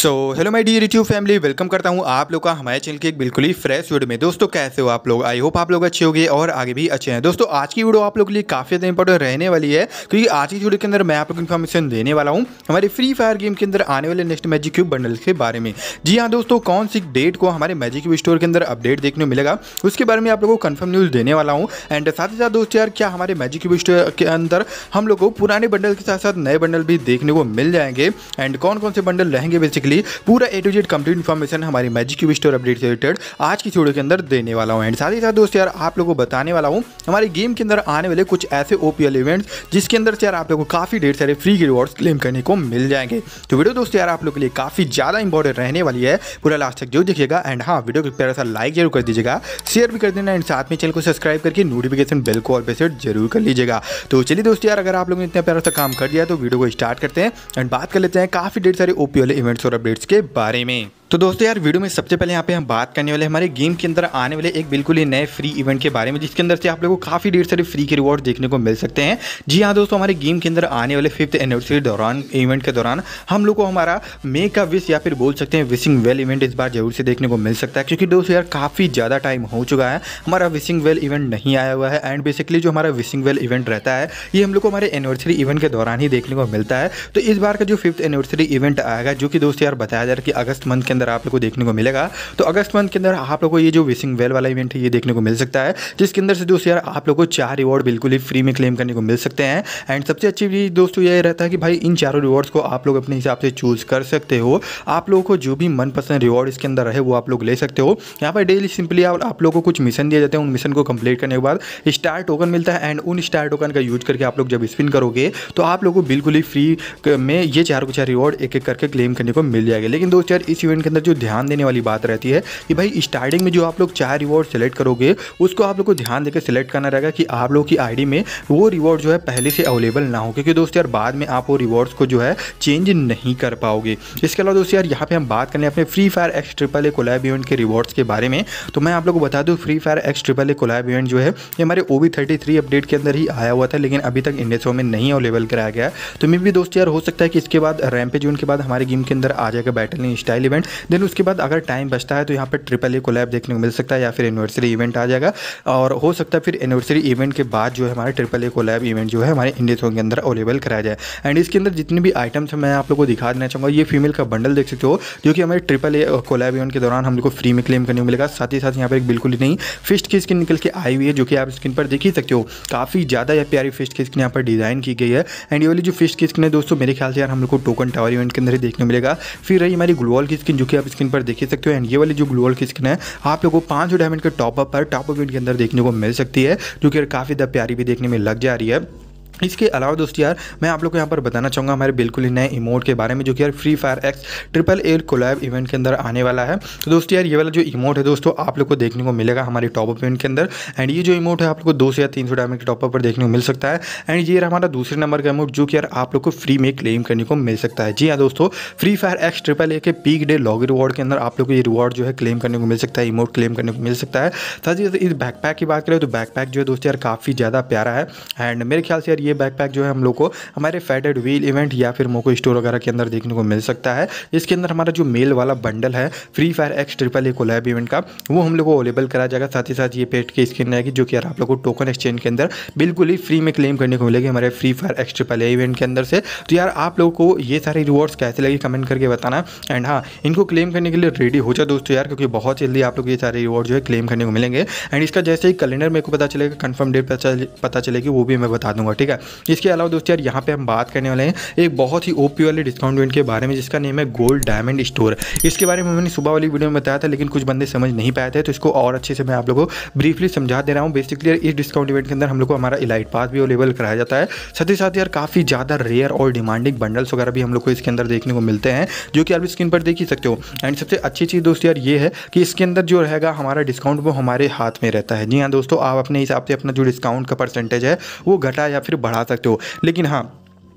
Hello my dear YouTube family, welcome करता हूं आप लोग का हमारे चैनल के एक बिल्कुल ही फ्रेश वीडियो में। दोस्तों कैसे हो आप लोग? आई होप आप लोग अच्छे होंगे और आगे भी अच्छे हैं। दोस्तों आज की वीडियो आप लोग के लिए काफ़ी ज़्यादा इंपॉर्टेंट रहने वाली है, क्योंकि आज की वीडियो के अंदर मैं आप लोग को इन्फॉर्मेशन देने वाला हूँ हमारे फ्री फायर गेम के अंदर आने वाले नेक्स्ट मैजिक क्यूब बंडल के बारे में। जी हाँ दोस्तों, कौन सी डेट को हमारे मैजिक क्यूब स्टोर के अंदर अपडेट देखने को मिलेगा उसके बारे में आप लोगों को कंफर्म न्यूज़ देने वाला हूँ। एंड साथ ही साथ दोस्तों यार, क्या हमारे मैजिक क्यूब स्टोर के अंदर हम लोग को पुराने बंडल के साथ साथ नए बंडल भी देखने को मिल जाएंगे, एंड कौन कौन से बंडल रहेंगे बेसिकली पूरा A to Z complete information हमारी मैजिक क्यूब स्टोर अपडेट से रिलेटेड आज की वीडियो के अंदर देने वाला हूं। एंड साथ ही साथ दोस्तों यार, आप लोगों को बताने वाला हूं हमारे गेम के अंदर आने वाले कुछ ऐसे ओपीएल इवेंट्स जिसके अंदर से यार आप लोगों को काफी ढेर सारे फ्री रिवॉर्ड्स क्लेम करने को मिल जाएंगे। तो वीडियो दोस्तों यार आप लोगों के लिए काफी ज्यादा इंपॉर्टेंट रहने वाली है, पूरा लास्ट तक जो देखिएगा। एंड हाँ, वीडियो को प्यारा सा लाइक जरूर कर दीजिएगा, शेयर भी कर देना, एंड साथ में चैनल को सब्सक्राइब करके नोटिफिकेशन बेल को ऑल पे सेट जरूर कर लीजिएगा। तो चलिए दोस्तों यार, अगर आप लोगों ने इतना प्यारा सा काम कर दिया तो वीडियो को स्टार्ट करते हैं एंड बात कर लेते हैं काफी ढेर सारे ओपीएल इवेंट्स और अपडेट्स के बारे में। तो दोस्तों यार, वीडियो में सबसे पहले यहाँ पे हम बात करने वाले हमारे गेम के अंदर आने वाले एक बिल्कुल ही नए फ्री इवेंट के बारे में, जिसके अंदर से आप लोगों को काफ़ी ढेर सारे फ्री के रिवॉर्ड देखने को मिल सकते हैं। जी हाँ दोस्तों, हमारे गेम के अंदर आने वाले 5th एनिवर्सरी दौरान इवेंट के दौरान हम लोग को हमारा मे का विश या फिर बोल सकते हैं विशिंग वेल इवेंट इस बार जरूर से देखने को मिल सकता है, क्योंकि दोस्तों यार काफ़ी ज़्यादा टाइम हो चुका है हमारा विशिंग वेल इवेंट नहीं आया हुआ है। एंड बेसिकली जो हमारा विशिंग वेल इवेंट रहता है ये हम लोग को हमारे एनिवर्सरी इवेंट के दौरान ही देखने को मिलता है। तो इस बार का जो 5th एनिवर्सरी इवेंट आएगा, जो कि दोस्तों यार बताया जा रहा है कि अगस्त मंथ के अंदर आप लोग को देखने को मिलेगा। तो अगस्त मंथ के अंदर आप लोगों को ये जो विशिंग वेल वाला इवेंट है ये देखने को मिल सकता है, जिसके अंदर से दोस्तों यार आप लोगों को 4 रिवॉर्ड बिल्कुल ही फ्री में क्लेम करने को मिल सकते हैं। एंड सबसे अच्छी चीज़ दोस्तों ये रहता है कि भाई इन चारों रिवॉर्ड्स को आप लोग अपने हिसाब से चूज कर सकते हो। आप लोगों को जो भी मनपसंद रिवॉर्ड इसके अंदर रहे वो आप लोग ले सकते हो। यहाँ पर डेली सिंपली आप लोगों को कुछ मिशन दिए जाते हैं, उन मिशन को कंप्लीट करने के बाद स्टार टोकन मिलता है। एंड उन स्टार टोकन का यूज करके आप लोग जब स्पिन करोगे तो आप लोगों को बिल्कुल ही फ्री में ये चारों के 4 रिवॉर्ड एक एक करके क्लेम करने को मिल जाएगा। लेकिन दोस्तों यार, इस इवेंट के अंदर जो ध्यान देने वाली बात रहती है कि भाई स्टार्टिंग में जो आप लोग 4 रिवॉर्ड सेलेक्ट करोगे उसको आप लोग को ध्यान देकर सेलेक्ट करना रहेगा कि आप लोग की आईडी में वो रिवॉर्ड जो है पहले से अवेलेबल ना हो, क्योंकि दोस्तों यार बाद में आप वो रिवॉर्ड्स को जो है चेंज नहीं कर पाओगे। इसके अलावा दोस्तों यार, यहाँ पे हम बात करने अपने Free Fire x triple A collab event के रिवॉर्ड्स के बारे में। तो मैं आप लोग को बता दूँ, Free Fire x triple A collab event जो है ये हमारे OB33 अपडेट के अंदर ही आया हुआ था, लेकिन अभी तक इंडिया शो में नहीं अवेलेबल कराया गया। तो मे भी दोस्तों यार हो सकता है कि इसके बाद रैम्पेज इवेंट के बाद हमारे गेम के अंदर आ जाएगा बैटल स्टाइल इवेंट। देन उसके बाद अगर टाइम बचता है तो यहाँ पर ट्रिपल ए कोलैब देखने को मिल सकता है, या फिर एनिवर्सरी इवेंट आ जाएगा। और हो सकता है फिर एनिवर्सरी इवेंट के बाद जो है हमारे ट्रिपल ए कोलैब इवेंट जो है हमारे इंडिया शो के अंदर अवेलेबल कराया जाए। एंड इसके अंदर जितने भी आइटम्स हैं मैं आप लोग को दिखा देना चाहूँगा। ये फीमेल का बंडल देख सकते हो, जो कि हमारे ट्रिपल ए कोलैब इवेंट के दौरान हम लोग को फ्री में क्लेम करने को मिलेगा। साथ ही साथ यहाँ पर एक बिल्कुल ही नई फिस्ट की स्किन निकल के आई हुई है, जो कि आप स्क्रीन पर देख ही सकते हो। काफ़ी ज़्यादा यह प्यारी फिस्ट की स्किन यहाँ पर डिज़ाइन की गई है। एंड ये वाली जो फिस्ट की स्किन है दोस्तों, मेरे ख्याल से यार हम लोग को टोकन टावर इवेंट के अंदर ही देखने मिलेगा। फिर रही हमारी ग्लोअल की स्किन, जो कि आप स्क्रीन पर देख ही सकते हो। एंड ये वाली जो ग्लोअल की स्किन है आप लोगों को 500 डायमंड के टॉपअप पर टॉप इवेंट के अंदर देखने को मिल सकती है, जो कि काफ़ी ज़्यादा प्यारी भी देखने में लग जा रही है। इसके अलावा दोस्तों यार, मैं आप लोग को यहाँ पर बताना चाहूँगा हमारे बिल्कुल ही नए इमोट के बारे में, जो कि यार Free Fire x triple A collab event के अंदर आने वाला है। तो दोस्तों यार, ये वाला जो इमोट है दोस्तों आप लोग को देखने को मिलेगा हमारे टॉपअप इवेंट के अंदर। एंड ये जो इमोट है आप लोग को 200 या 300 डायमंड के टॉपअप पर देखने को मिल सकता है। एंड ये हमारा दूसरे नंबर का इमोट, जो कि यार आप लोग को फ्री में क्लेम करने को मिल सकता है। जी हाँ दोस्तों, Free Fire x triple A के पीक डे लॉग रिवॉर्ड के अंदर आप लोग को ये रिवॉर्ड जो है क्लेम करने को मिल सकता है, इमोट क्लेम करने को मिल सकता है। साथ ही इस बैकपैक की बात करें तो बैकपैक जो है दोस्तों यार काफ़ी ज़्यादा प्यारा है। एंड मेरे ख्याल से यार ये बैकपैक जो है हम लोग को हमारे फैटेड व्हील इवेंट या फिर मोको स्टोर वगैरह के अंदर देखने को मिल सकता है। इसके अंदर हमारा जो मेल वाला बंडल है Free Fire x triple A collab event का, वो हम लोग को अवेलेबल कराया जाएगा। साथ ही साथ ये पेट की स्किन रहेगी, जो कि यार आप लोग को टोकन एक्सचेंज के अंदर बिल्कुल ही फ्री में क्लेम करने को मिलेगी हमारे Free Fire x triple A event के अंदर से। तो यार आप लोगों को ये सारे रिवॉर्ड्स कैसे लगे कमेंट करके बताना। एंड हाँ, इनको क्लेम करने के लिए रेडी हो जाओ दोस्तों यार, क्योंकि बहुत जल्दी आप लोग ये सारे रिवॉर्ड जो है क्लेम करने को मिलेंगे। एंड इसका जैसे ही कैलेंडर मेरे को पता चलेगा, कंफर्म डेट पता चलेगी, वो भी मैं बता दूंगा, ठीक है। इसके अलावा दोस्तों यार, यहाँ पे हम बात करने वाले हैं एक बहुत ही ओपी वाले डिस्काउंट इवेंट के बारे में, जिसका नेम है गोल्ड डायमंड स्टोर। इसके बारे में मैंने सुबह वाली वीडियो में बताया था, लेकिन कुछ बंदे समझ नहीं पाए थे, तो इसको और अच्छे से मैं आप लोगों को ब्रीफली समझा दे रहा हूँ। बेसिकली इस डिस्काउंट इवेंट के अंदर हम लोग को हमारा इलाइट पास भी अवेलेबल कराया जाता है। साथ ही साथ यार काफ़ी ज़्यादा रेयर और डिमांडिंग बंडल्स वगैरह भी हम लोग को इसके अंदर देखने को मिलते हैं, जो कि आप स्क्रीन पर देख ही सकते हो। एंड सबसे अच्छी चीज़ दोस्तों यार ये है कि इसके अंदर जो रहेगा हमारा डिस्काउंट वो हमारे हाथ में रहता है। जी हाँ दोस्तों, आप अपने हिसाब से अपना जो डिस्काउंट का परसेंटेज है वो घटा या फिर बढ़ा सकते हो। लेकिन हाँ,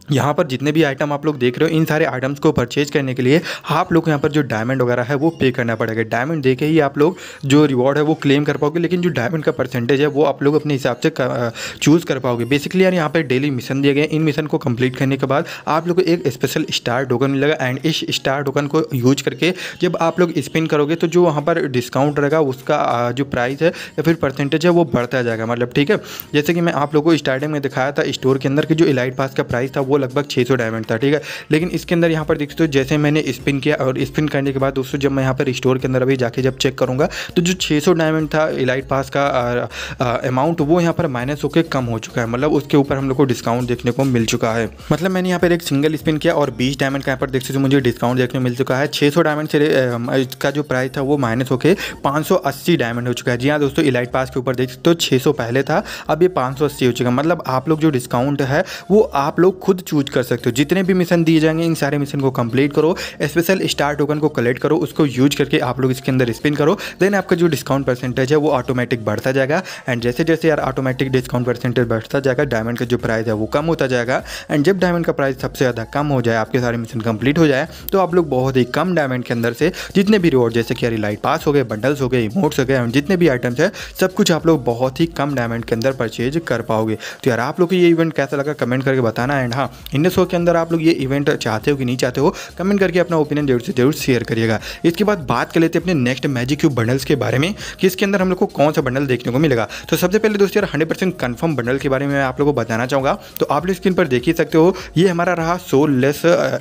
यहाँ पर जितने भी आइटम आप लोग देख रहे हो इन सारे आइटम्स को परचेज करने के लिए आप लोग को यहाँ पर जो डायमंड वगैरह है वो पे करना पड़ेगा। डायमंड दे के ही आप लोग जो रिवॉर्ड है वो क्लेम कर पाओगे, लेकिन जो डायमंड का परसेंटेज है वो आप लोग अपने हिसाब से चूज़ कर पाओगे। बेसिकली यार यहाँ पर डेली मिशन दिए गए, इन मिशन को कंप्लीट करने के बाद आप लोग को एक स्पेशल स्टार टोकन मिलेगा एंड इस स्टार टोकन को यूज करके जब आप लोग स्पिन करोगे तो जो वहाँ पर डिस्काउंट रहेगा उसका जो प्राइस है या फिर परसेंटेज है वो बढ़ता जाएगा। मतलब ठीक है, जैसे कि मैं आप लोगों को स्टार्टिंग में दिखाया था स्टोर के अंदर कि जो इलाइट पास का प्राइस था वो लगभग 600 डायमंड था, ठीक है। लेकिन इसके अंदर यहाँ पर देखते हो जैसे मैंने स्पिन किया और स्पिन करने के बाद दोस्तों जब मैं यहाँ पर स्टोर के अंदर अभी जाके जब चेक करूँगा तो जो 600 डायमंड था इलाइट पास का अमाउंट वो यहाँ पर माइनस होकर कम हो चुका है। मतलब उसके ऊपर हम लोग को डिस्काउंट देखने को मिल चुका है। मतलब मैंने यहाँ पर एक सिंगल स्पिन किया और 20 डायमंड का यहाँ पर देखते हो मुझे डिस्काउंट देखने मिल चुका है। 600 डायमंड से इसका जो प्राइस था वो माइनस होकर 580 डायमंड हो चुका है। जी हाँ दोस्तों, इलाइट पास के ऊपर देख सकते हो 600 पहले था, अब ये 580 हो चुका है। मतलब आप लोग जो डिस्काउंट है वो आप लोग खुद चूज कर सकते हो। जितने भी मिशन दिए जाएंगे इन सारे मिशन को कंप्लीट करो, स्पेशल स्टार टोकन को कलेक्ट करो, उसको यूज करके आप लोग इसके अंदर स्पिन करो, देन आपका जो डिस्काउंट परसेंटेज है वो ऑटोमेटिक बढ़ता जाएगा। एंड जैसे जैसे यार ऑटोमेटिक डिस्काउंट परसेंटेज बढ़ता जाएगा डायमंड का जो प्राइस है वो कम होता जाएगा। एंड जब डायमंड का प्राइस सबसे ज़्यादा कम हो जाए, आपके सारे मिशन कंप्लीट हो जाए, तो आप लोग बहुत ही कम डायमंड के अंदर से जितने भी रिवॉर्ड जैसे कि यार लाइट पास हो गए, बंडल्स हो गए, इमोट्स हो गए, जितने भी आइटम्स है सब कुछ आप लोग बहुत ही कम डायमंड के अंदर परचेज कर पाओगे। तो यार आप लोग को ये इवेंट कैसा लगा कमेंट करके बताना। एंड हाँ, इन शो के अंदर आप लोग ये इवेंट चाहते हो कि नहीं चाहते हो कमेंट करके अपना ओपिनियन जरूर से जरूर शेयर करिएगा। इसके बाद बात कर लेते हैं अपने नेक्स्ट मैजिक क्यूब बंडल्स के बारे में कि इसके अंदर हम लोग को कौन सा बंडल देखने को मिलेगा। तो सबसे पहले दोस्तों यार 100% कंफर्म बंडल के बारे में मैं आप लोगों को बताना चाहूँगा। तो आप लोग स्क्रीन पर देख ही सकते हो ये हमारा रहा सोललेस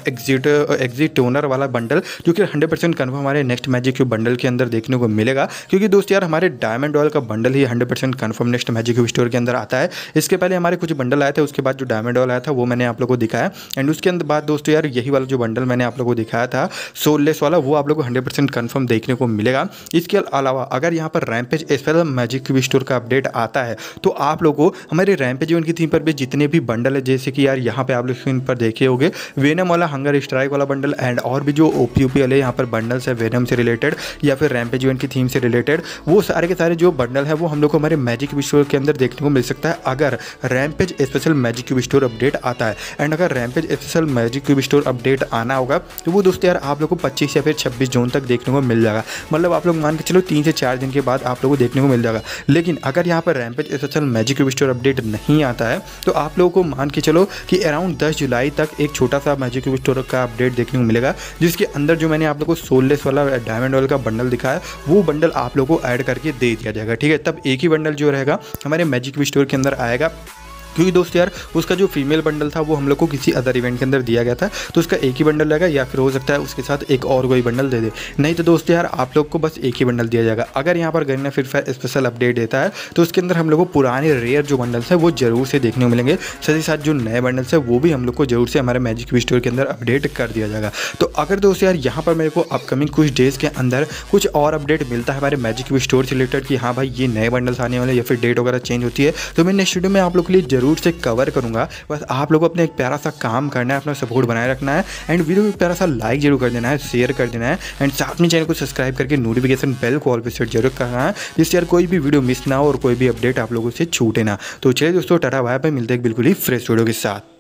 एग्जिट टोनर वाला बंडल, जो कि 100% कंफर्म हमारे नेक्स्ट मैजिक क्यूब बंडल के अंदर देखने को मिलेगा। क्योंकि दोस्तों यार हमारे डायमंड ऑयल का बंडल ही 100% confirm next magic cube store के अंदर आता है। इसके पहले हमारे कुछ बंडल आए थे, उसके बाद जो डायमंड ऑयल आया था वो मैंने आप लोगों को दिखाया। एंड उसके अंदर बाद दोस्तों यार यही वाला जो बंडल मैंने आप लोगों को दिखाया था सोललेस वाला, वो आप लोगों को 100% कंफर्म देखने को मिलेगा। इसके अलावा अगर यहाँ पर rampage special magic cube store का अपडेट आता है तो आप लोगों को हमारे रैम्पेज इवेंट की थीम पर भी जितने भी बंडल है, जैसे कि यार यहाँ पे आप लोग स्क्रीन पर देखे होंगे वेनम वाला हंगर स्ट्राइक वाला बंडल एंड और भी जो ओपीयूपी वाले यहाँ पर बंडल्स है वेनम से रिलेटेड या फिर रैम्पेज इवेंट की थीम से रिलेटेड, वो सारे के सारे जो बंडल है वो हम लोग को हमारे मैजिक क्यूब स्टोर के अंदर देखने को मिल सकता है अगर rampage special magic cube store update आता है। एंड अगर rampage special magic cube store update आना होगा तो वो दोस्तों यार आप लोग को 25 या फिर 26 जून तक देखने को मिल जाएगा। मतलब आप लोग मान के चलो 3 से 4 दिन के बाद आप लोगों को देखने को मिल जाएगा। लेकिन अगर यहाँ पर rampage special magic cube store update नहीं आता है तो आप लोगों को मान के चलो कि अराउंड 10 जुलाई तक एक छोटा सा मैजिक क्यूब स्टोर का अपडेट देखने को मिलेगा, जिसके अंदर जो मैंने आप लोग को सोललेस वाला डायमंड ऑयल का बंडल दिखाया वो बंडल आप लोगों को ऐड करके दे दिया जाएगा। ठीक है, तब एक ही बंडल जो रहेगा हमारे मैजिक क्यूब स्टोर के अंदर आएगा। क्योंकि दोस्त यार उसका जो फीमेल बंडल था वो हम लोग को किसी अदर इवेंट के अंदर दिया गया था, तो उसका एक ही बंडल रहेगा या फिर हो सकता है उसके साथ एक और कोई बंडल दे दे। नहीं तो दोस्त यार आप लोग को बस एक ही बंडल दिया जाएगा। अगर यहाँ पर गन्ना फ्री फायर स्पेशल अपडेट देता है तो उसके अंदर हम लोग को पुराने रेयर जो बंडल्स है वो जरूर से देखने को मिलेंगे, साथ ही साथ जो नए बंडल्स है वो भी हम लोग को जरूर से हमारे मैजिक क्यूब स्टोर के अंदर अपडेट कर दिया जाएगा। तो अगर दोस्त यार यहाँ पर मेरे को अपकमिंग कुछ डेज़ के अंदर कुछ और अपडेट मिलता है हमारे मैजिक क्यूब स्टोर से रिलेटेड कि हाँ भाई ये नए बंडल्स आने वाले या फिर डेट वगैरह चेंज होती है, तो मैं नेक्स्ट वीडियो में आप लोग के लिए जरूर से कवर करूँगा। बस आप लोगों को अपने एक प्यारा सा काम करना है, अपना सपोर्ट बनाए रखना है एंड वीडियो को प्यारा सा लाइक जरूर कर देना है, शेयर कर देना है एंड साथ में चैनल को सब्सक्राइब करके नोटिफिकेशन बेल को ऑल पे सेट जरूर करना है, जिससे यार कोई भी वीडियो मिस ना हो और कोई भी अपडेट आप लोगों से छूटे ना। तो चलिए दोस्तों टाटा बाय बाय, मिलते हैं बिल्कुल ही फ्रेश वीडियो के साथ।